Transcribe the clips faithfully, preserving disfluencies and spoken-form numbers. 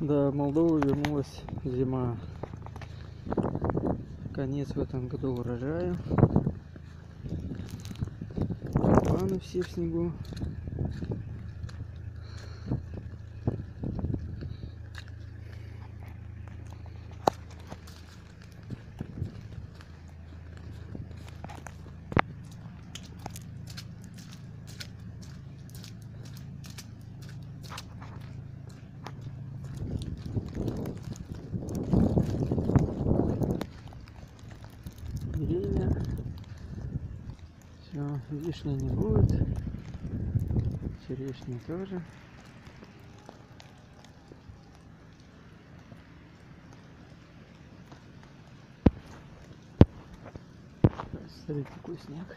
Да, в Молдову вернулась зима. Конец в этом году урожая. Тюльпаны все в снегу. Деревья. Все, вишни не будет. Черешни тоже. Смотрите, какой снег.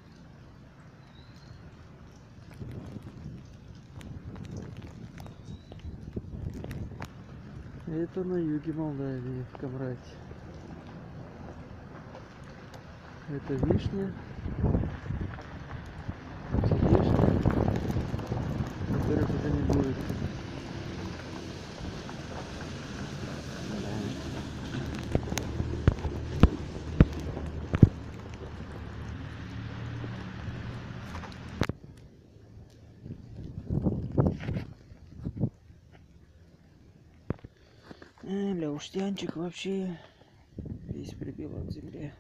Это на юге Молдавии, в Камрате. Это вишня, черешня, которых уже не будет. Э, бля, уштянчик вообще весь прибило к земле.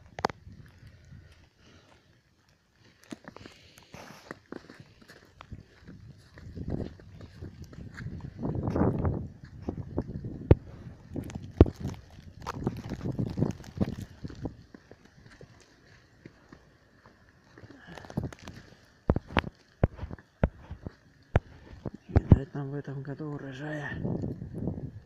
Видать, нам в этом году урожая